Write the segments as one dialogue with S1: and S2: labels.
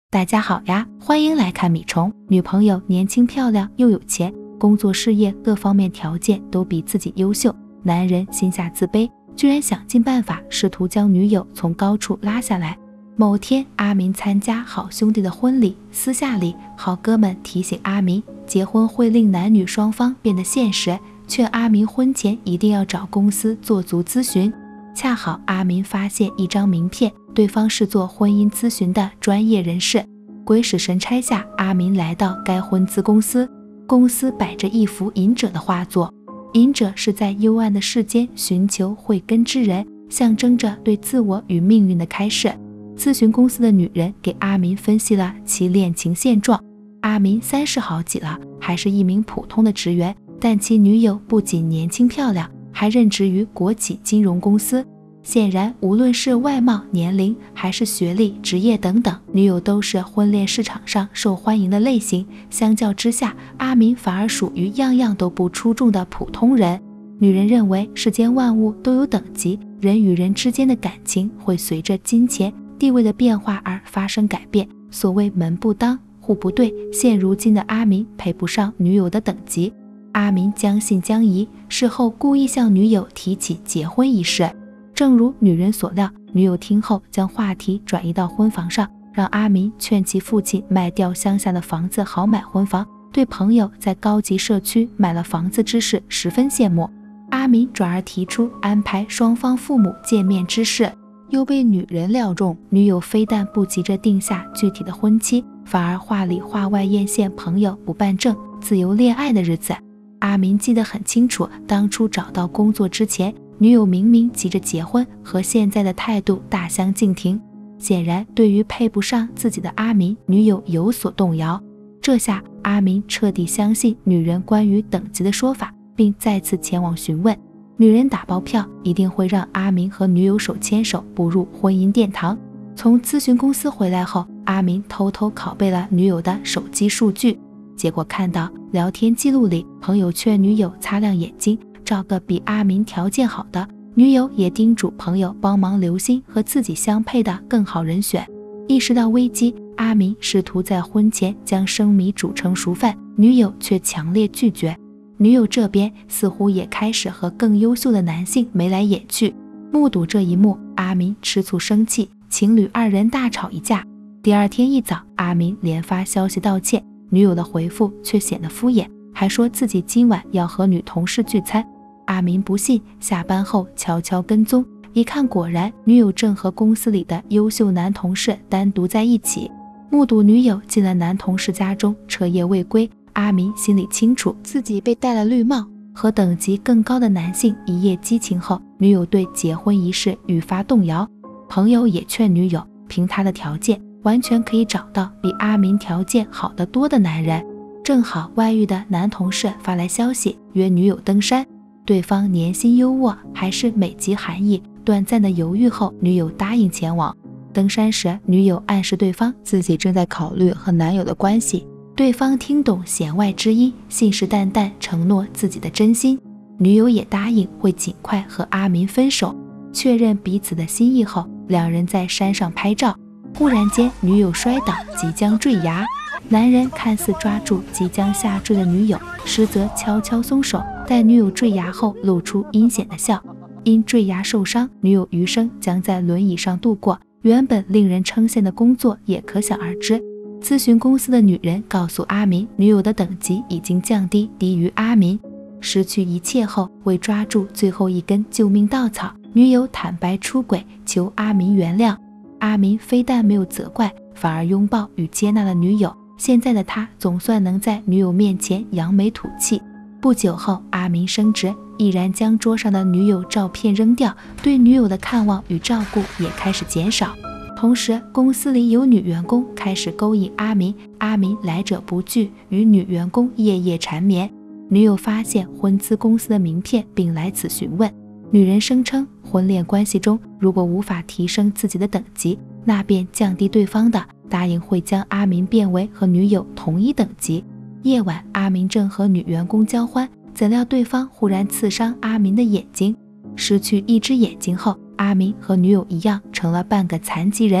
S1: 大家好呀，欢迎来看米虫。女朋友年轻漂亮又有钱，工作事业各方面条件都比自己优秀，男人心下自卑，居然想尽办法试图将女友从高处拉下来。某天，阿明参加好兄弟的婚礼，私下里好哥们提醒阿明，结婚会令男女双方变得现实，劝阿明婚前一定要找公司做足咨询。恰好阿明发现一张名片，对方是做婚姻咨询的专业人士。鬼使神差下，阿明来到该婚咨公司，公司摆着一幅隐者的画作，隐者是在幽暗的世间寻求慧根之人，象征着对自我与命运的开示。咨询公司的女人给阿明分析了其恋情现状。阿明30好几了，还是一名普通的职员，但其女友不仅年轻漂亮，还任职于国企金融公司。显然，无论是外貌、年龄，还是学历、职业等等，女友都是婚恋市场上受欢迎的类型。相较之下，阿明反而属于样样都不出众的普通人。女人认为世间万物都有等级，人与人之间的感情会随着金钱、地位的变化而发生改变。所谓门不当户不对，现如今的阿明配不上女友的等级。阿明将信将疑，事后故意向女友提起结婚一事。正如女人所料，女友听后将话题转移到婚房上，让阿明劝其父亲卖掉乡下的房子好买婚房，对朋友在高级社区买了房子之事十分羡慕。阿明转而提出安排双方父母见面之事，又被女人料中。女友非但不急着定下具体的婚期，反而话里话外艳羡朋友不办证、自由恋爱的日子。阿明记得很清楚，当初找到工作之前，女友明明急着结婚，和现在的态度大相径庭。显然，对于配不上自己的阿明，女友有所动摇。这下阿明彻底相信女人关于等级的说法，并再次前往询问。女人打包票，一定会让阿明和女友手牵手步入婚姻殿堂。从咨询公司回来后，阿明偷偷拷贝了女友的手机数据，结果看到聊天记录里，朋友劝女友擦亮眼睛，找个比阿明条件好的，女友也叮嘱朋友帮忙留心和自己相配的更好人选。意识到危机，阿明试图在婚前将生米煮成熟饭，女友却强烈拒绝。女友这边似乎也开始和更优秀的男性眉来眼去。目睹这一幕，阿明吃醋生气，情侣2人大吵一架。第二天一早，阿明连发消息道歉，女友的回复却显得敷衍，还说自己今晚要和女同事聚餐。阿明不信，下班后悄悄跟踪，一看果然女友正和公司里的优秀男同事单独在一起。目睹女友进了男同事家中彻夜未归，阿明心里清楚自己被戴了绿帽，和等级更高的男性一夜激情后，女友对结婚一事愈发动摇。朋友也劝女友，凭她的条件完全可以找到比阿明条件好得多的男人。正好外遇的男同事发来消息约女友登山，对方年薪优渥，还是美籍韩裔。短暂的犹豫后，女友答应前往。登山时，女友暗示对方自己正在考虑和男友的关系，对方听懂弦外之音，信誓旦旦承诺自己的真心。女友也答应会尽快和阿明分手。确认彼此的心意后，两人在山上拍照。忽然间，女友摔倒，即将坠崖。男人看似抓住即将下坠的女友，实则悄悄松手，待女友坠崖后露出阴险的笑。因坠崖受伤，女友余生将在轮椅上度过，原本令人称羡的工作也可想而知。咨询公司的女人告诉阿明，女友的等级已经降低，低于阿明。失去一切后，为抓住最后一根救命稻草，女友坦白出轨，求阿明原谅。阿明非但没有责怪，反而拥抱与接纳了女友。现在的他总算能在女友面前扬眉吐气。不久后，阿明升职，毅然将桌上的女友照片扔掉，对女友的看望与照顾也开始减少。同时，公司里有女员工开始勾引阿明，阿明来者不拒，与女员工夜夜缠绵。女友发现婚咨公司的名片，并来此询问。女人声称，婚恋关系中如果无法提升自己的等级，那便降低对方的，答应会将阿明变为和女友同一等级。夜晚，阿明正和女员工交欢，怎料对方忽然刺伤阿明的眼睛。失去一只眼睛后，阿明和女友一样成了半个残疾人。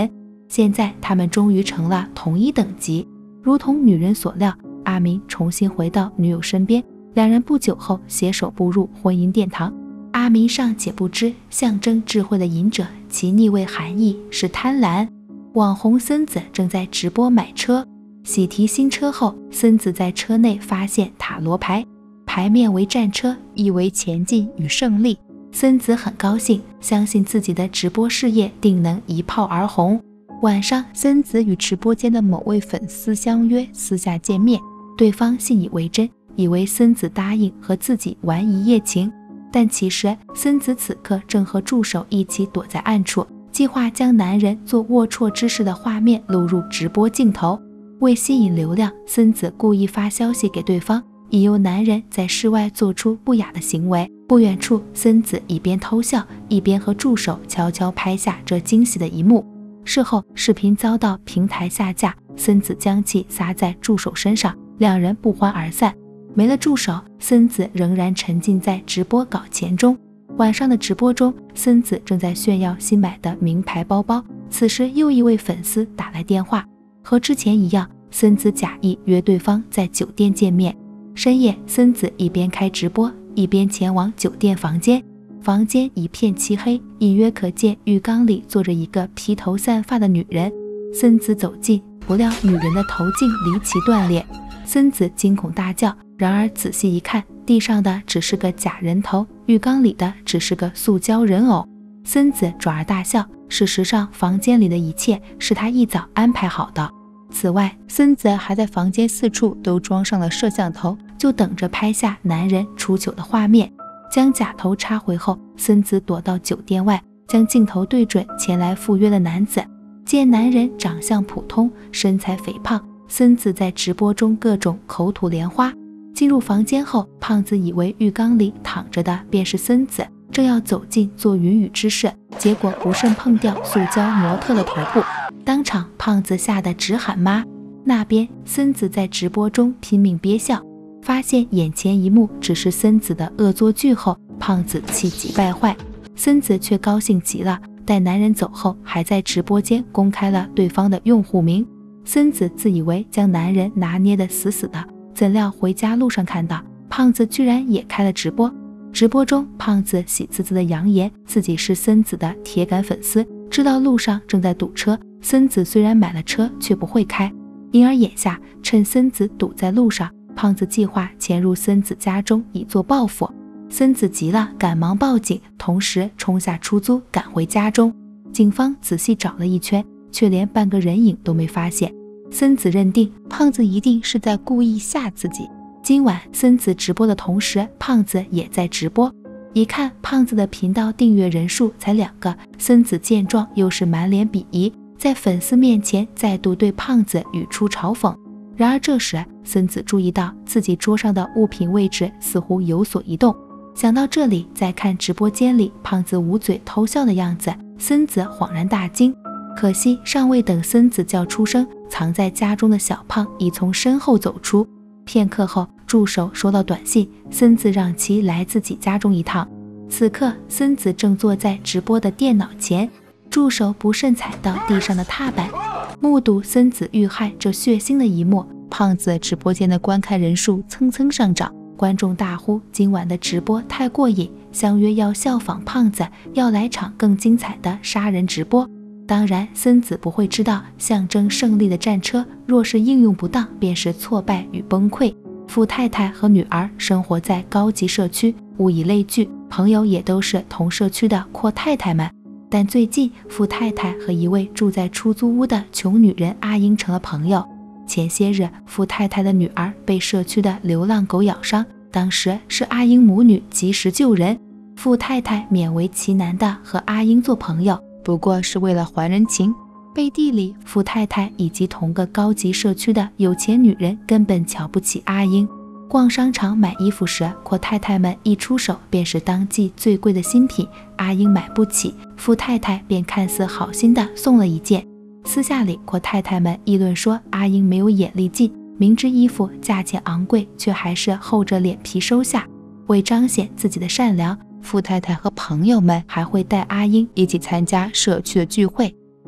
S1: 现在他们终于成了同一等级。如同女人所料，阿明重新回到女友身边，两人不久后携手步入婚姻殿堂。阿明尚且不知象征智慧的隐者，其逆位含义是贪婪。网红森子正在直播买车，喜提新车后，森子在车内发现塔罗牌，牌面为战车，意为前进与胜利。森子很高兴，相信自己的直播事业定能一炮而红。晚上，森子与直播间的某位粉丝相约私下见面，对方信以为真，以为森子答应和自己玩一夜情。但其实森子此刻正和助手一起躲在暗处，计划将男人做龌龊之事的画面录入直播镜头。为吸引流量，森子故意发消息给对方，引诱男人在室外做出不雅的行为。不远处，森子一边偷笑，一边和助手悄悄拍下这惊喜的一幕。事后，视频遭到平台下架，森子将其撒在助手身上，两人不欢而散。没了助手，森子仍然沉浸在直播搞钱中。晚上的直播中，森子正在炫耀新买的名牌包包。此时，又一位粉丝打来电话，和之前一样，森子假意约对方在酒店见面。深夜，森子一边开直播，一边前往酒店房间。房间一片漆黑，隐约可见浴缸里坐着一个披头散发的女人。森子走近，不料女人的头颈离奇断裂，森子惊恐大叫。然而仔细一看，地上的只是个假人头，浴缸里的只是个塑胶人偶。森子转而大笑，事实上房间里的一切是他一早安排好的。此外，森子还在房间四处都装上了摄像头，就等着拍下男人出糗的画面。将假头插回后，森子躲到酒店外，将镜头对准前来赴约的男子。见男人长相普通，身材肥胖，森子在直播中各种口吐莲花。进入房间后，胖子以为浴缸里躺着的便是森子，正要走近做云雨之事，结果不慎碰掉塑胶模特的头部，当场胖子吓得直喊妈。那边森子在直播中拼命憋笑，发现眼前一幕只是森子的恶作剧后，胖子气急败坏，森子却高兴极了。待男人走后，还在直播间公开了对方的用户名。森子自以为将男人拿捏得死死的，怎料回家路上看到胖子居然也开了直播。直播中，胖子喜滋滋地扬言自己是森子的铁杆粉丝，知道路上正在堵车，森子虽然买了车却不会开，因而眼下趁森子堵在路上，胖子计划潜入森子家中以作报复。森子急了，赶忙报警，同时冲下出租赶回家中。警方仔细找了一圈，却连半个人影都没发现。森子认定胖子一定是在故意吓自己。今晚森子直播的同时，胖子也在直播。一看胖子的频道订阅人数才2个，森子见状又是满脸鄙夷，在粉丝面前再度对胖子语出嘲讽。然而这时森子注意到自己桌上的物品位置似乎有所移动，想到这里，再看直播间里胖子捂嘴偷笑的样子，森子恍然大惊。可惜尚未等森子叫出声，藏在家中的小胖已从身后走出。片刻后，助手收到短信，森子让其来自己家中一趟。此刻森子正坐在直播的电脑前，助手不慎踩到地上的踏板，目睹森子遇害这血腥的一幕，胖子直播间的观看人数蹭蹭上涨，观众大呼今晚的直播太过瘾，相约要效仿胖子，要来场更精彩的杀人直播。当然森子不会知道，象征胜利的战车若是应用不当，便是挫败与崩溃。傅太太和女儿生活在高级社区，物以类聚，朋友也都是同社区的阔太太们。但最近傅太太和一位住在出租屋的穷女人阿英成了朋友。前些日傅太太的女儿被社区的流浪狗咬伤，当时是阿英母女及时救人，傅太太勉为其难地和阿英做朋友，不过是为了还人情。背地里傅太太以及同个高级社区的有钱女人根本瞧不起阿英。逛商场买衣服时，阔太太们一出手便是当季最贵的新品，阿英买不起，傅太太便看似好心的送了一件。私下里阔太太们议论说阿英没有眼力劲，明知衣服价钱昂贵，却还是厚着脸皮收下。为彰显自己的善良，傅太太和朋友们还会带阿英一起参加社区的聚会。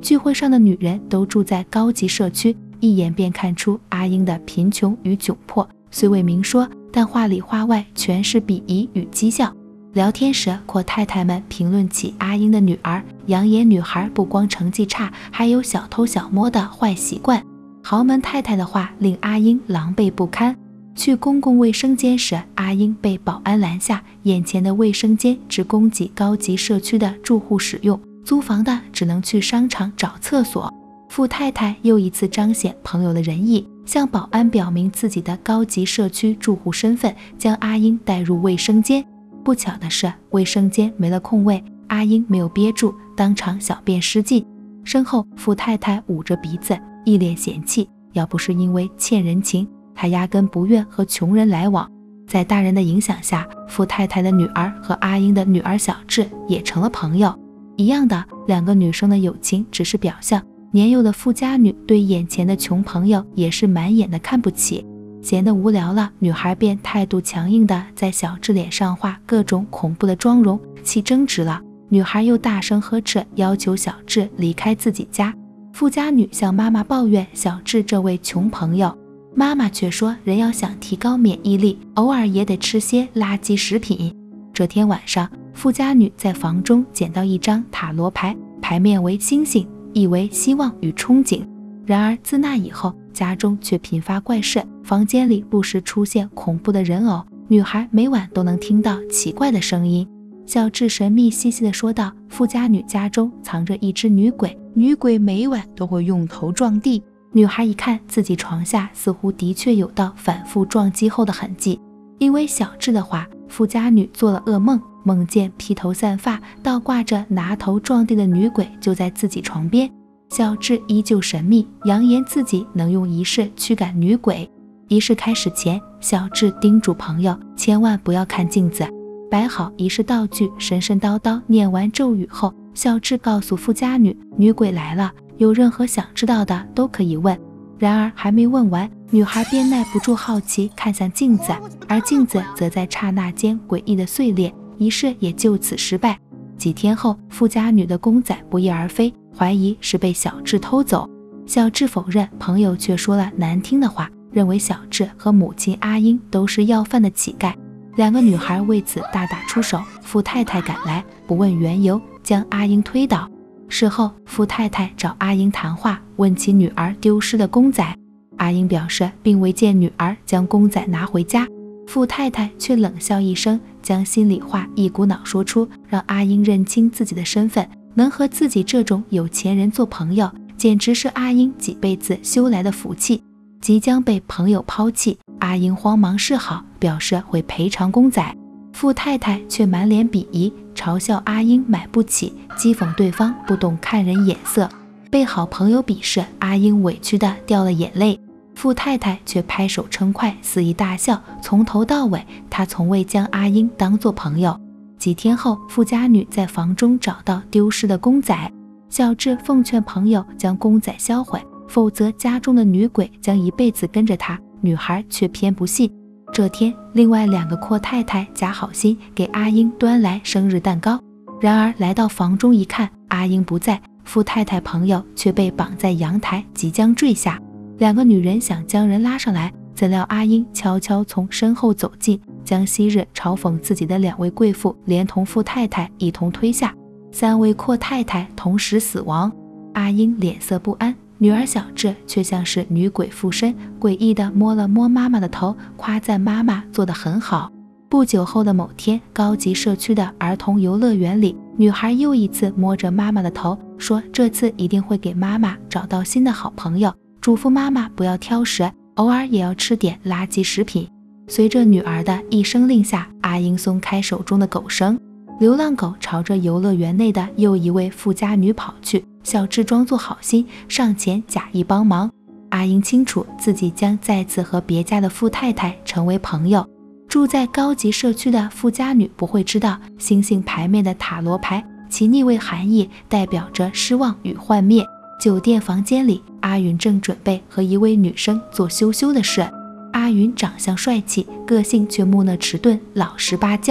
S1: 聚会上的女人都住在高级社区，一眼便看出阿英的贫穷与窘迫，虽未明说，但话里话外全是鄙夷与讥笑。聊天时，阔太太们评论起阿英的女儿，扬言女孩不光成绩差，还有小偷小摸的坏习惯。豪门太太的话令阿英狼狈不堪。去公共卫生间时，阿英被保安拦下，眼前的卫生间只供给高级社区的住户使用，租房的只能去商场找厕所。傅太太又一次彰显朋友的仁义，向保安表明自己的高级社区住户身份，将阿英带入卫生间。不巧的是，卫生间没了空位，阿英没有憋住，当场小便失禁。身后，傅太太捂着鼻子，一脸嫌弃，要不是因为欠人情，她压根不愿和穷人来往。在大人的影响下，傅太太的女儿和阿英的女儿小智也成了朋友。一样的，两个女生的友情只是表象，年幼的富家女对眼前的穷朋友也是满眼的看不起。闲得无聊了，女孩便态度强硬地在小智脸上画各种恐怖的妆容，起争执了。女孩又大声呵斥，要求小智离开自己家。富家女向妈妈抱怨小智这位穷朋友，妈妈却说人要想提高免疫力，偶尔也得吃些垃圾食品。这天晚上，富家女在房中捡到一张塔罗牌，牌面为星星，意为希望与憧憬。然而自那以后，家中却频发怪事，房间里不时出现恐怖的人偶，女孩每晚都能听到奇怪的声音。小智神秘兮兮地说道，富家女家中藏着一只女鬼，女鬼每晚都会用头撞地。女孩一看自己床下似乎的确有道反复撞击后的痕迹。因为小智的话，富家女做了噩梦，梦见披头散发倒挂着拿头撞地的女鬼就在自己床边。小智依旧神秘，扬言自己能用仪式驱赶女鬼。仪式开始前，小智叮嘱朋友千万不要看镜子，摆好仪式道具，神神叨叨念完咒语后，小智告诉富家女，女鬼来了，有任何想知道的都可以问。然而还没问完，女孩便耐不住好奇看向镜子，而镜子则在刹那间诡异的碎裂，仪式也就此失败。几天后，富家女的公仔不翼而飞，怀疑是被小智偷走。小智否认，朋友却说了难听的话，认为小智和母亲阿英都是要饭的乞丐。两个女孩为此大打出手，富太太赶来，不问缘由，将阿英推倒。事后，富太太找阿英谈话，问起女儿丢失的公仔。阿英表示并未见女儿将公仔拿回家。富太太却冷笑一声，将心里话一股脑说出，让阿英认清自己的身份，能和自己这种有钱人做朋友，简直是阿英几辈子修来的福气。即将被朋友抛弃，阿英慌忙示好，表示会赔偿公仔。富太太却满脸鄙夷，嘲笑阿英买不起，讥讽对方不懂看人眼色。被好朋友鄙视，阿英委屈地掉了眼泪。富太太却拍手称快，肆意大笑，从头到尾她从未将阿英当作朋友。几天后，富家女在房中找到丢失的公仔，小智奉劝朋友将公仔销毁，否则家中的女鬼将一辈子跟着她，女孩却偏不信。这天，另外两个阔太太假好心给阿英端来生日蛋糕，然而来到房中一看，阿英不在，富太太朋友却被绑在阳台，即将坠下。两个女人想将人拉上来，怎料阿英悄悄从身后走近，将昔日嘲讽自己的两位贵妇连同富太太一同推下，三位阔太太同时死亡。阿英脸色不安，女儿小智却像是女鬼附身，诡异地摸了摸妈妈的头，夸赞妈妈做得很好。不久后的某天，高级社区的儿童游乐园里，女孩又一次摸着妈妈的头，说这次一定会给妈妈找到新的好朋友，嘱咐妈妈不要挑食，偶尔也要吃点垃圾食品。随着女儿的一声令下，阿英松开手中的狗绳，流浪狗朝着游乐园内的又一位富家女跑去。小智装作好心，上前假意帮忙。阿英清楚自己将再次和别家的富太太成为朋友。住在高级社区的富家女不会知道，星星牌面的塔罗牌，其逆位含义代表着失望与幻灭。酒店房间里，阿云正准备和一位女生做羞羞的事。阿云长相帅气，个性却木讷迟钝，老实巴交。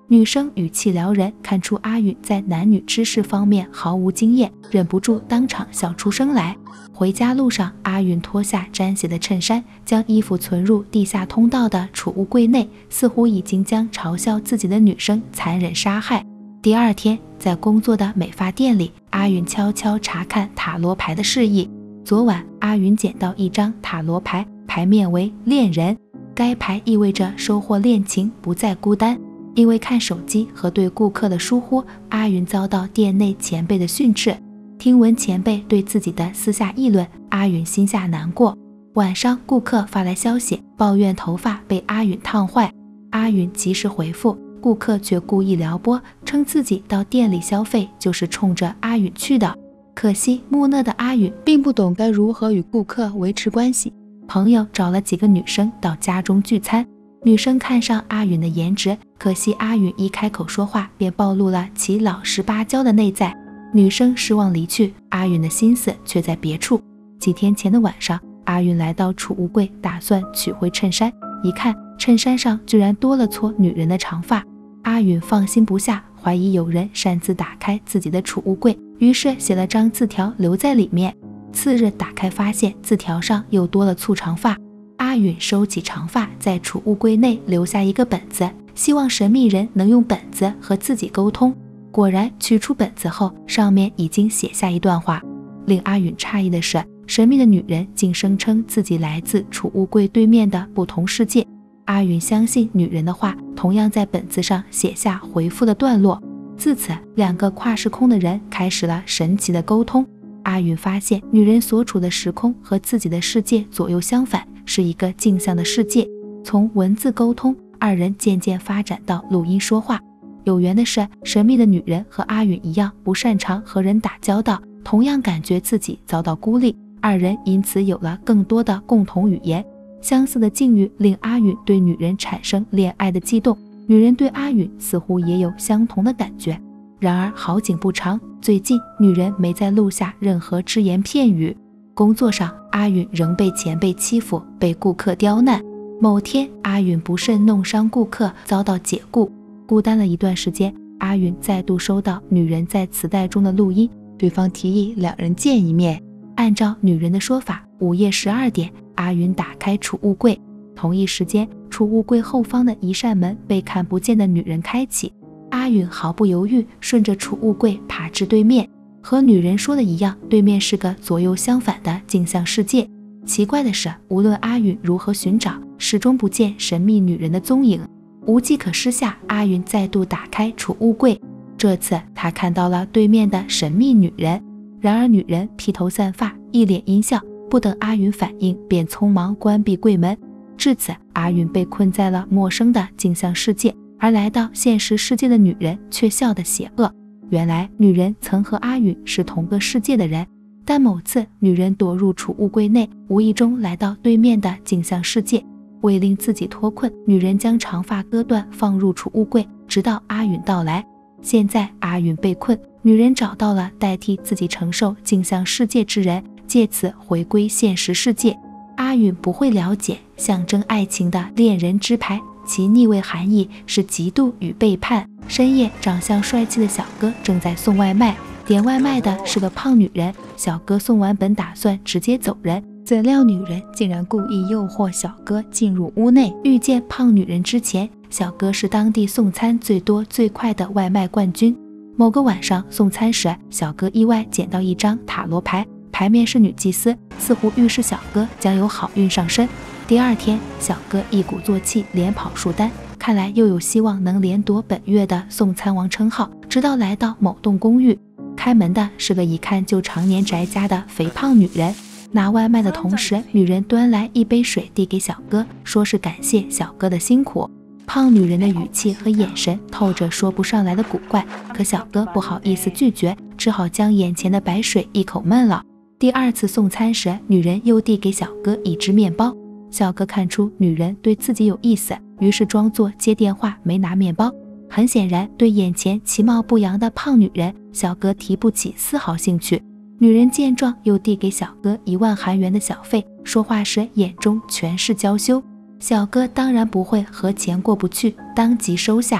S1: 女生语气撩人，看出阿允在男女之事方面毫无经验，忍不住当场笑出声来。回家路上，阿允脱下沾血的衬衫，将衣服存入地下通道的储物柜内，似乎已经将嘲笑自己的女生残忍杀害。第二天，在工作的美发店里，阿允悄悄查看塔罗牌的示意。昨晚，阿允捡到一张塔罗牌，牌面为恋人，该牌意味着收获恋情，不再孤单。因为看手机和对顾客的疏忽，阿允遭到店内前辈的训斥。听闻前辈对自己的私下议论，阿允心下难过。晚上，顾客发来消息，抱怨头发被阿允烫坏。阿允及时回复，顾客却故意撩拨，称自己到店里消费就是冲着阿允去的。可惜木讷的阿允并不懂该如何与顾客维持关系。朋友找了几个女生到家中聚餐，女生看上阿允的颜值，可惜阿允一开口说话便暴露了其老实巴交的内在。女生失望离去，阿允的心思却在别处。几天前的晚上，阿允来到储物柜，打算取回衬衫，一看衬衫上居然多了撮女人的长发。阿允放心不下，怀疑有人擅自打开自己的储物柜，于是写了张字条留在里面。次日打开发现字条上又多了簇长发。阿允收起长发，在储物柜内留下一个本子，希望神秘人能用本子和自己沟通。果然，取出本子后，上面已经写下一段话。令阿允诧异的是，神秘的女人竟声称自己来自储物柜对面的不同世界。阿允相信女人的话，同样在本子上写下回复的段落。自此，两个跨时空的人开始了神奇的沟通。阿允发现，女人所处的时空和自己的世界左右相反，是一个镜像的世界。从文字沟通，二人渐渐发展到录音说话。有缘的是，神秘的女人和阿允一样不擅长和人打交道，同样感觉自己遭到孤立，二人因此有了更多的共同语言。相似的境遇令阿允对女人产生恋爱的悸动，女人对阿允似乎也有相同的感觉。然而好景不长，最近女人没再录下任何只言片语。工作上，阿允仍被前辈欺负，被顾客刁难。某天，阿允不慎弄伤顾客，遭到解雇。孤单了一段时间，阿允再度收到女人在磁带中的录音，对方提议两人见一面。按照女人的说法，午夜12点，阿允打开储物柜。同一时间，储物柜后方的一扇门被看不见的女人开启。阿允毫不犹豫，顺着储物柜爬至对面。和女人说的一样，对面是个左右相反的镜像世界。奇怪的是，无论阿允如何寻找，始终不见神秘女人的踪影。无计可施下，阿允再度打开储物柜。这次他看到了对面的神秘女人，然而女人披头散发，一脸阴笑，不等阿允反应，便匆忙关闭柜门。至此，阿允被困在了陌生的镜像世界，而来到现实世界的女人却笑得邪恶。原来女人曾和阿允是同个世界的人，但某次女人躲入储物柜内，无意中来到对面的镜像世界。为令自己脱困，女人将长发割断放入储物柜，直到阿允到来。现在阿允被困，女人找到了代替自己承受镜像世界之人，借此回归现实世界。阿允不会了解象征爱情的恋人之牌，其逆位含义是嫉妒与背叛。深夜，长相帅气的小哥正在送外卖，点外卖的是个胖女人。小哥送完本打算直接走人，怎料女人竟然故意诱惑小哥进入屋内。遇见胖女人之前，小哥是当地送餐最多最快的外卖冠军。某个晚上送餐时，小哥意外捡到一张塔罗牌，牌面是女祭司，似乎预示小哥将有好运上身。第二天，小哥一鼓作气连跑数单，看来又有希望能连夺本月的送餐王称号。直到来到某栋公寓，开门的是个一看就常年宅家的肥胖女人。拿外卖的同时，女人端来一杯水递给小哥，说是感谢小哥的辛苦。胖女人的语气和眼神透着说不上来的古怪，可小哥不好意思拒绝，只好将眼前的白水一口闷了。第二次送餐时，女人又递给小哥一只面包。小哥看出女人对自己有意思，于是装作接电话没拿面包。很显然，对眼前其貌不扬的胖女人，小哥提不起丝毫兴趣。女人见状，又递给小哥1万韩元的小费，说话时眼中全是娇羞。小哥当然不会和钱过不去，当即收下。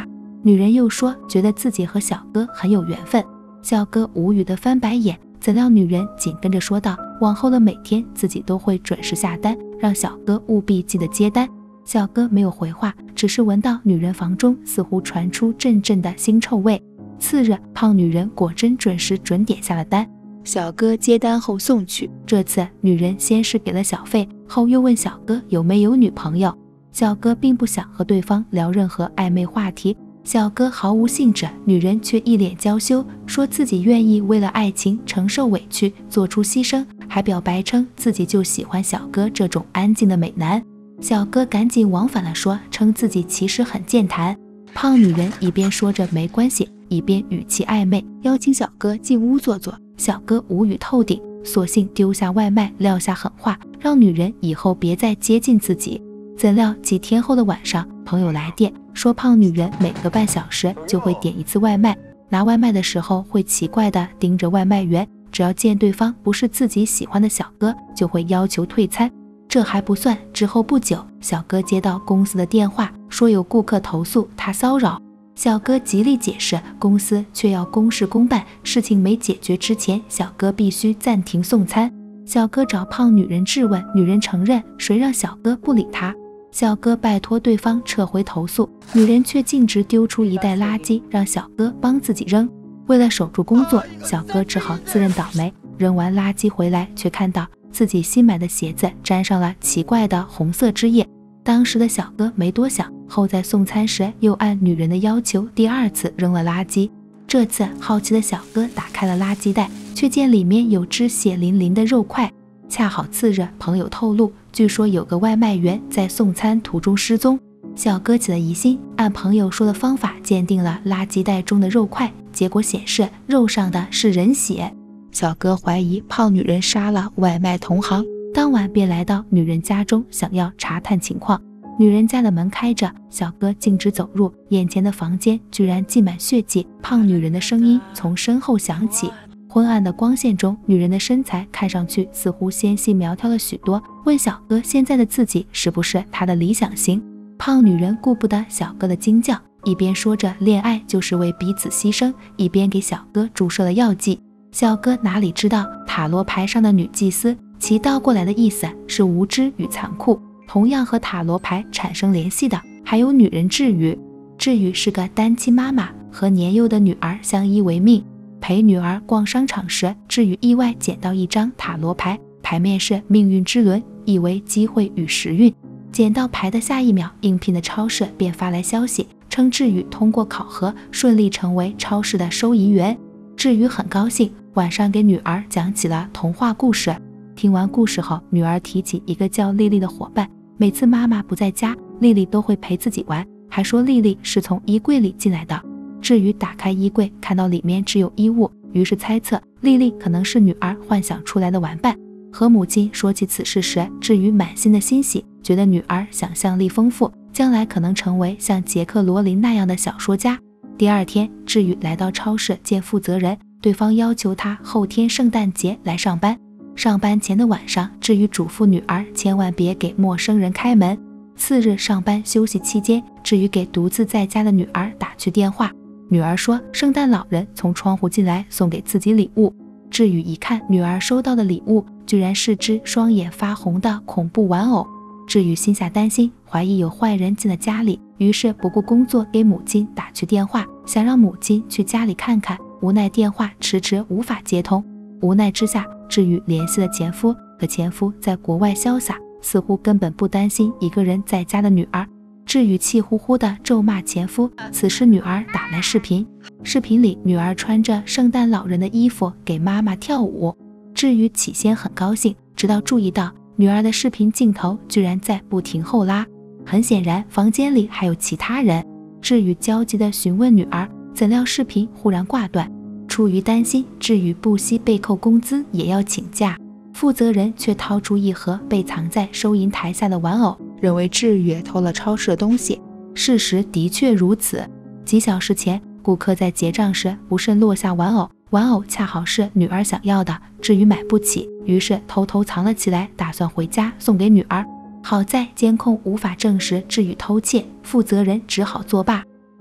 S1: 女人又说觉得自己和小哥很有缘分。小哥无语的翻白眼，怎料女人紧跟着说道，往后的每天自己都会准时下单，让小哥务必记得接单。小哥没有回话，只是闻到女人房中似乎传出阵阵的腥臭味。次日，胖女人果真准时准点下了单，小哥接单后送去。这次女人先是给了小费，后又问小哥有没有女朋友。小哥并不想和对方聊任何暧昧话题，小哥毫无兴致，女人却一脸娇羞，说自己愿意为了爱情承受委屈，做出牺牲，还表白称自己就喜欢小哥这种安静的美男。小哥赶紧往返了说，称自己其实很健谈。胖女人一边说着没关系，一边语气暧昧，邀请小哥进屋坐坐。小哥无语透顶，索性丢下外卖，撂下狠话，让女人以后别再接近自己。怎料几天后的晚上，朋友来电说胖女人每个半小时就会点一次外卖，拿外卖的时候会奇怪地盯着外卖员，只要见对方不是自己喜欢的小哥，就会要求退餐。这还不算，之后不久，小哥接到公司的电话，说有顾客投诉他骚扰。小哥极力解释，公司却要公事公办，事情没解决之前，小哥必须暂停送餐。小哥找胖女人质问，女人承认，谁让小哥不理他。小哥拜托对方撤回投诉，女人却径直丢出一袋垃圾，让小哥帮自己扔。为了守住工作，小哥只好自认倒霉，扔完垃圾回来，却看到自己新买的鞋子沾上了奇怪的红色汁液。当时的小哥没多想，后在送餐时又按女人的要求第二次扔了垃圾。这次好奇的小哥打开了垃圾袋，却见里面有只血淋淋的肉块。恰好次日朋友透露，据说有个外卖员在送餐途中失踪。小哥起了疑心，按朋友说的方法鉴定了垃圾袋中的肉块，结果显示肉上的是人血。小哥怀疑胖女人杀了外卖同行，当晚便来到女人家中，想要查探情况。女人家的门开着，小哥径直走入，眼前的房间居然浸满血迹。胖女人的声音从身后响起，昏暗的光线中，女人的身材看上去似乎纤细苗条了许多，问小哥现在的自己是不是他的理想型。胖女人顾不得小哥的惊叫，一边说着恋爱就是为彼此牺牲，一边给小哥注射了药剂。小哥哪里知道塔罗牌上的女祭司，其倒过来的意思是无知与残酷。同样和塔罗牌产生联系的还有女人智宇。智宇是个单亲妈妈，和年幼的女儿相依为命。陪女儿逛商场时，智宇意外捡到一张塔罗牌，牌面是命运之轮，意为机会与时运。捡到牌的下一秒，应聘的超市便发来消息，称智宇通过考核，顺利成为超市的收银员。智宇很高兴，晚上给女儿讲起了童话故事。听完故事后，女儿提起一个叫丽丽的伙伴，每次妈妈不在家，丽丽都会陪自己玩，还说丽丽是从衣柜里进来的。智宇打开衣柜，看到里面只有衣物，于是猜测丽丽可能是女儿幻想出来的玩伴。和母亲说起此事时，智宇满心的欣喜，觉得女儿想象力丰富，将来可能成为像杰克罗琳那样的小说家。第二天，智宇来到超市见负责人，对方要求他后天圣诞节来上班。上班前的晚上，智宇嘱咐女儿千万别给陌生人开门。次日上班休息期间，智宇给独自在家的女儿打去电话，女儿说圣诞老人从窗户进来送给自己礼物。智宇一看女儿收到的礼物，居然是只双眼发红的恐怖玩偶。智宇心下担心，怀疑有坏人进了家里，于是不顾工作给母亲打去电话，想让母亲去家里看看，无奈电话迟迟无法接通。无奈之下，智宇联系了前夫，可前夫在国外潇洒，似乎根本不担心一个人在家的女儿。智宇气呼呼地咒骂前夫。此时女儿打来视频，视频里女儿穿着圣诞老人的衣服给妈妈跳舞。智宇起先很高兴，直到注意到女儿的视频镜头居然在不停后拉，很显然房间里还有其他人。智宇焦急地询问女儿，怎料视频忽然挂断。出于担心，智宇不惜被扣工资也要请假。负责人却掏出一盒被藏在收银台下的玩偶，认为智宇偷了超市的东西。事实的确如此。几小时前，顾客在结账时不慎落下玩偶，玩偶恰好是女儿想要的，智宇买不起，于是偷偷藏了起来，打算回家送给女儿。好在监控无法证实智宇偷窃，负责人只好作罢。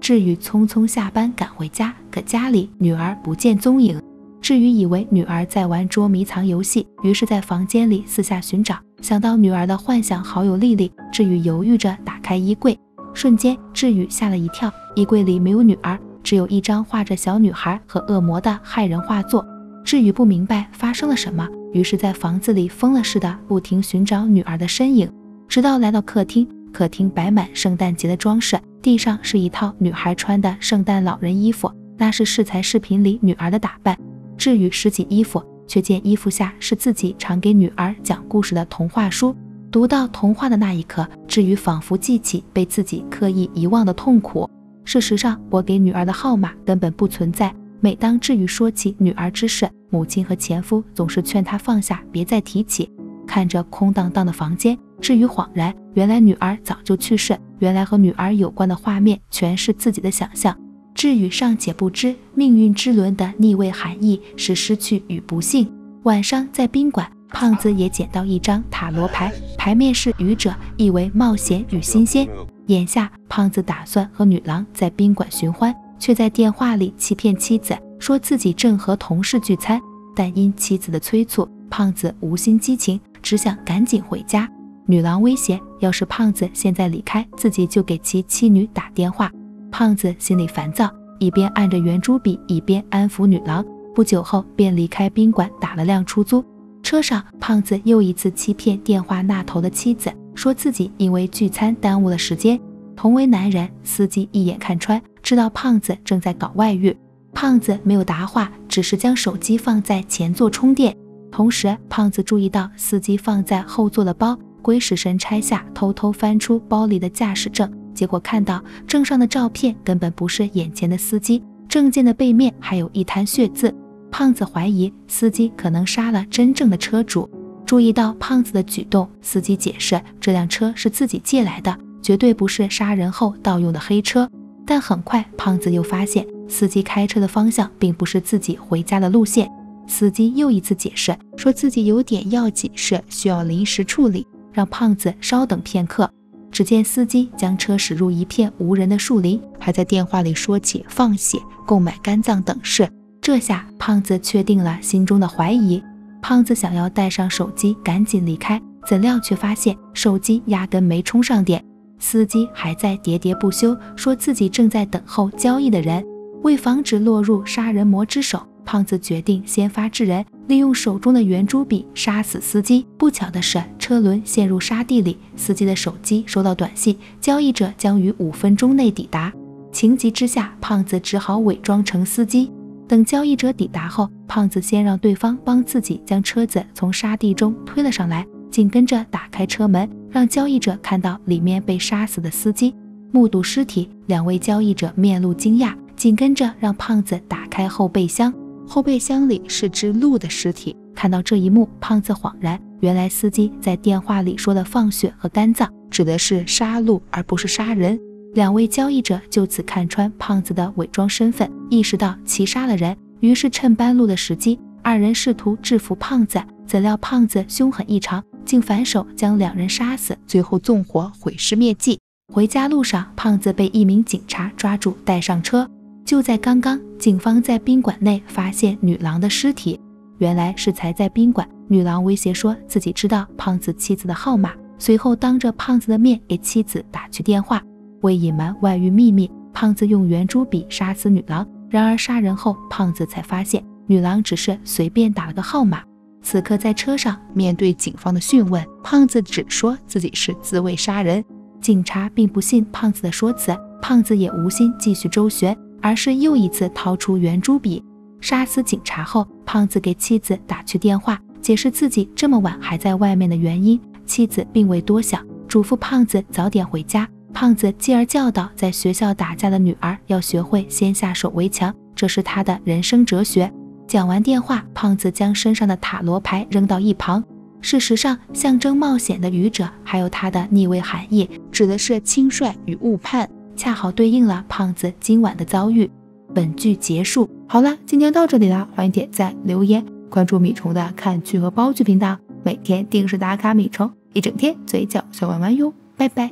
S1: 志宇匆匆下班赶回家，可家里女儿不见踪影。志宇以为女儿在玩捉迷藏游戏，于是在房间里四下寻找，想到女儿的幻想好友丽丽，志宇犹豫着打开衣柜，瞬间志宇吓了一跳，衣柜里没有女儿，只有一张画着小女孩和恶魔的骇人画作。志宇不明白发生了什么，于是在房子里疯了似的不停寻找女儿的身影，直到来到客厅，客厅摆满圣诞节的装饰，地上是一套女孩穿的圣诞老人衣服，那是适才视频里女儿的打扮。志宇拾起衣服，却见衣服下是自己常给女儿讲故事的童话书。读到童话的那一刻，志宇仿佛记起被自己刻意遗忘的痛苦。事实上，拨给女儿的号码根本不存在。每当志宇说起女儿之事，母亲和前夫总是劝他放下，别再提起。看着空荡荡的房间，志宇恍然，原来女儿早就去世，原来和女儿有关的画面全是自己的想象。志宇尚且不知命运之轮的逆位含义是失去与不幸。晚上在宾馆，胖子也捡到一张塔罗牌，牌面是愚者，意为冒险与新鲜。眼下胖子打算和女郎在宾馆寻欢，却在电话里欺骗妻子，说自己正和同事聚餐，但因妻子的催促，胖子无心激情，只想赶紧回家。女郎威胁，要是胖子现在离开，自己就给其妻女打电话。胖子心里烦躁，一边按着圆珠笔，一边安抚女郎。不久后便离开宾馆，打了辆出租。车上，胖子又一次欺骗电话那头的妻子，说自己因为聚餐耽误了时间。同为男人，司机一眼看穿，知道胖子正在搞外遇。胖子没有答话，只是将手机放在前座充电。同时，胖子注意到司机放在后座的包，鬼使神差下偷偷翻出包里的驾驶证，结果看到证上的照片根本不是眼前的司机，证件的背面还有一滩血渍。胖子怀疑司机可能杀了真正的车主。注意到胖子的举动，司机解释这辆车是自己借来的，绝对不是杀人后盗用的黑车。但很快胖子又发现司机开车的方向并不是自己回家的路线。司机又一次解释说自己有点要紧事需要临时处理，让胖子稍等片刻。只见司机将车驶入一片无人的树林，还在电话里说起放血、购买肝脏等事。这下胖子确定了心中的怀疑。胖子想要带上手机赶紧离开，怎料却发现手机压根没充上电。司机还在喋喋不休，说自己正在等候交易的人。为防止落入杀人魔之手，胖子决定先发制人，利用手中的圆珠笔杀死司机。不巧的是，车轮陷入沙地里，司机的手机收到短信，交易者将于5分钟内抵达。情急之下，胖子只好伪装成司机。等交易者抵达后，胖子先让对方帮自己将车子从沙地中推了上来，紧跟着打开车门，让交易者看到里面被杀死的司机。目睹尸体，2位交易者面露惊讶，紧跟着让胖子打开后备箱，后备箱里是只鹿的尸体。看到这一幕，胖子恍然，原来司机在电话里说的放血和肝脏指的是杀鹿而不是杀人。2位交易者就此看穿胖子的伪装身份，意识到其杀了人，于是趁半路的时机，2人试图制服胖子，怎料胖子凶狠异常，竟反手将2人杀死，最后纵火毁尸灭迹。回家路上，胖子被一名警察抓住带上车。就在刚刚，警方在宾馆内发现女郎的尸体，原来是才在宾馆，女郎威胁说自己知道胖子妻子的号码，随后当着胖子的面给妻子打去电话。为隐瞒外遇秘密，胖子用圆珠笔杀死女郎，然而杀人后，胖子才发现女郎只是随便打了个号码。此刻在车上，面对警方的讯问，胖子只说自己是自卫杀人。警察并不信胖子的说辞，胖子也无心继续周旋，而是又一次掏出圆珠笔。杀死警察后，胖子给妻子打去电话，解释自己这么晚还在外面的原因。妻子并未多想，嘱咐胖子早点回家。胖子继而教导在学校打架的女儿要学会先下手为强，这是他的人生哲学。讲完电话，胖子将身上的塔罗牌扔到一旁。事实上，象征冒险的愚者还有它的逆位含义，指的是轻率与误判，恰好对应了胖子今晚的遭遇。本剧结束。好了，今天到这里了，欢迎点赞、留言、关注米虫的看剧和煲剧频道，每天定时打卡米虫，一整天嘴角小玩玩哟，拜拜。